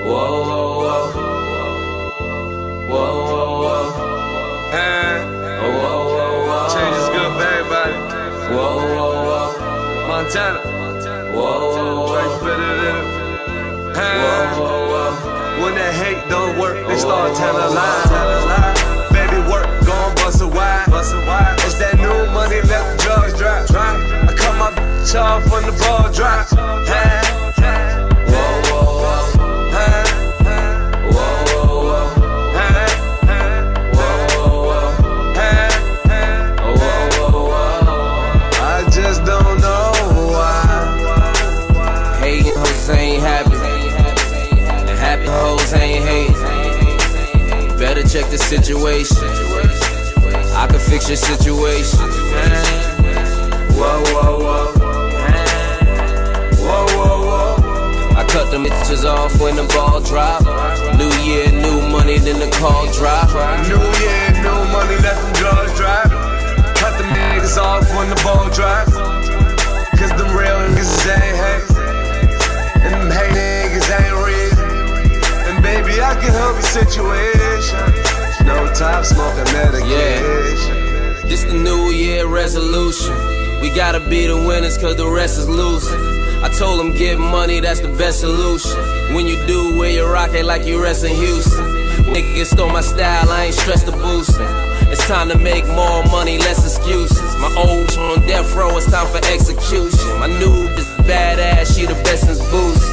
whoa, whoa, whoa, whoa. Change is good for everybody. Whoa, Montana. whoa, Right fitted in it. When that hate don't work, they start telling lies. Baby work, gon' bust a wide. It's that new money, let the drugs drop. I cut my bitch off when the ball drop. I just don't know why. hating hoes ain't happy, and happy hoes ain't hating. Better check the situation. I can fix your situation. Whoa, whoa, whoa. Whoa, whoa, whoa. I cut them bitches off when the ball drop. New year, new money, then the call drop. New year, new money, let them drugs drop. Cut them niggas off when the ball drop. Cause them real niggas ain't hate. And them hate niggas ain't real. And baby, I can help your situation. No top smoking medication. This the new year resolution. We gotta be the winners cause the rest is losing. I told them get money, that's the best solution. When you do, wear your rocket like you rest in Houston. Niggas stole my style, I ain't stressed the boosting. It's time to make more money, less excuses. My old on death row, it's time for execution. My new is badass, she the best since Boosie.